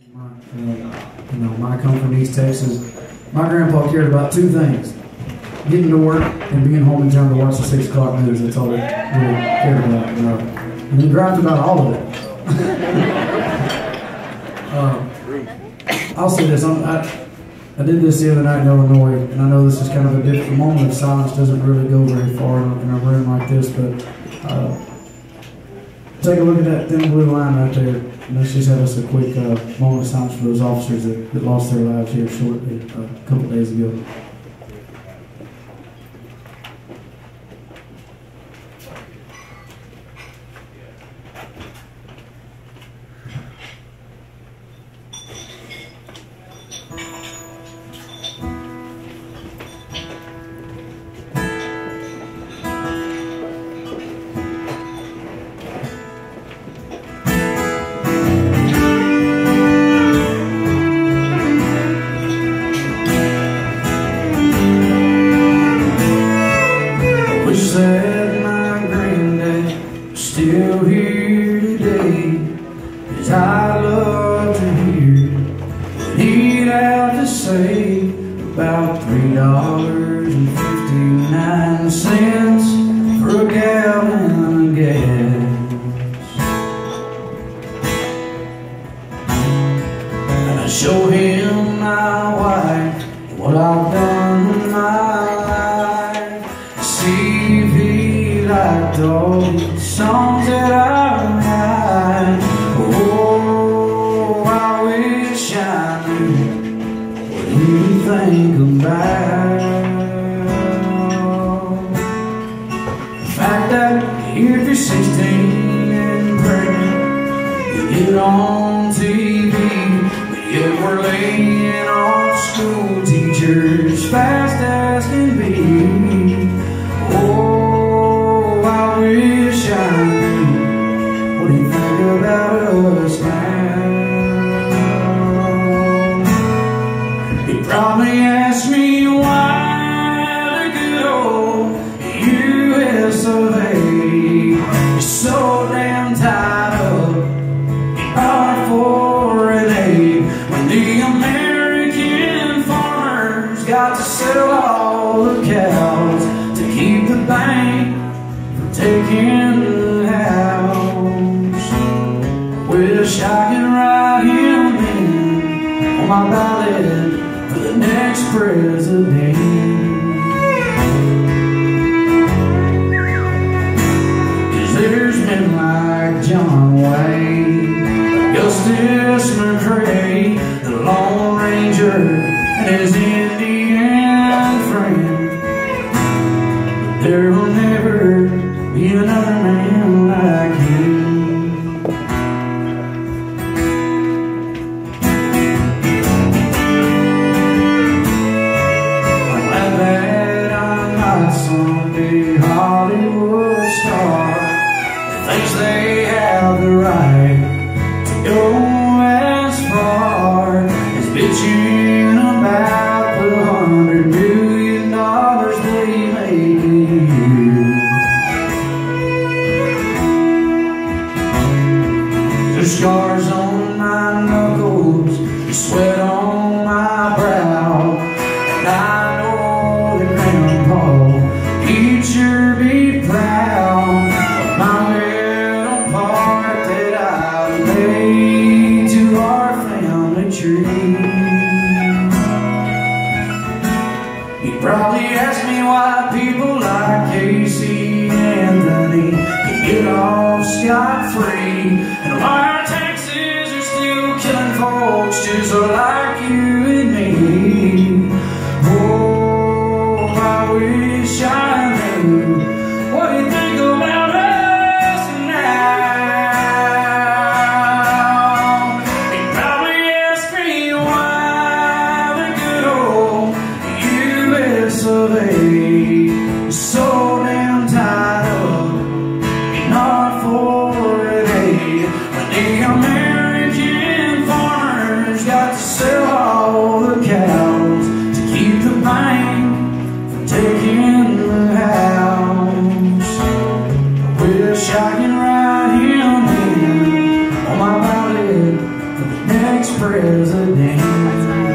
I come from East Texas. My grandpa cared about two things: getting to work and being home in time to watch the 6 o'clock news. That's all he really cared about. And he griped about all of it. I'll say this: I did this the other night in Illinois, and I know this is kind of a difficult moment of silence. Doesn't really go very far in a room like this, but take a look at that thin blue line right there. And let's just have us a quick moment of silence for those officers that lost their lives here shortly, a couple days ago. That my granddad was still here today, 'cause I love to hear what he'd have to say about $3.59 for a gallon of gas. And I show him my wife what I've done in my life. See if he liked all the songs that I write. Oh, I wish I knew what he'd think about the fact that if you're 16 and pregnant, you get on TV, but yet we're laying off school teachers fast as can be. Oh, I wish I knew what he'd think about us now. He'd probably ask me why the good old US of A is so damn tied up in R408 when the American farmers got to sell all the cows to keep the bank from taking the house. Wish I could write him in on my ballot for the next president. 'Cause there's men like John Wayne, Augustus McCrae, the Lone Ranger and his Indian friend. There will never be another man like him. I'm glad that I'm not someday Hollywood star that thinks they have the right to go as far as bitching about the $100 million they made. There's scars on my knuckles, sweat on my brow, and I know that Grandpa, he'd sure be proud of my little part that I made to our family tree. He'd probably ask me why people like Casey Anthony can get off scot-free, and why our taxes are still killing folks just like you and me. Oh, I wish I knew what he'd think about us now. He'd probably ask me why the good old US of A is so damn tied up in R408 when the American farmers got next president.